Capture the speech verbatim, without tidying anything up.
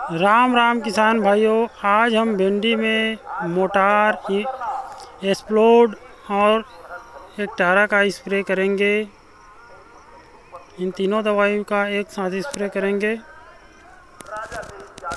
राम राम किसान भाइयों, आज हम भिंडी में मोटार, एक्सप्लोड और एक्टारा का स्प्रे करेंगे। इन तीनों दवाइयों का एक साथ स्प्रे करेंगे।